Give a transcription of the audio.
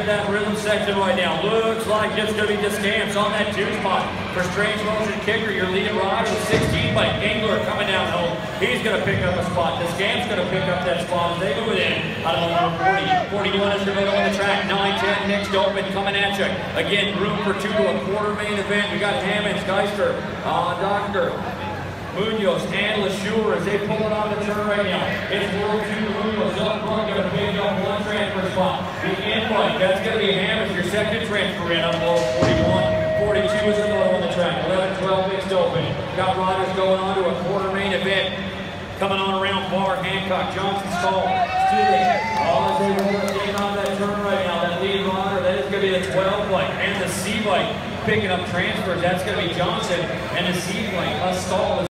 into that rhythm section right now. Looks like it's going to be Descamps on that 2 spot. For strange motion kicker, your leading rider with 16 by Engler coming down home. He's going to pick up a spot. Descamps going to pick up that spot as they move it in. Out of number 40. 41 is going on the track. 9-10 next open coming at you. Again, room for 2 to a quarter main event. We got Hammonds, Geister, Dr. Munoz and LeSure as they pull it on the turn right now. It's World 2 Munoz up front, going to pick up 1 transfer spot. The invite, that's going to be Hammonds, your second transfer in on low 41. 42 is another on the track. 11-12 mixed open. Got riders going on to a quarter main event. Coming on around Barr, Hancock, Johnson, Stahl, Steele. All as they roll in on that turn right now. That lead rider, that is going to be the 12 bike and the C bike picking up transfers. That's going to be Johnson and the C bike. Stahl is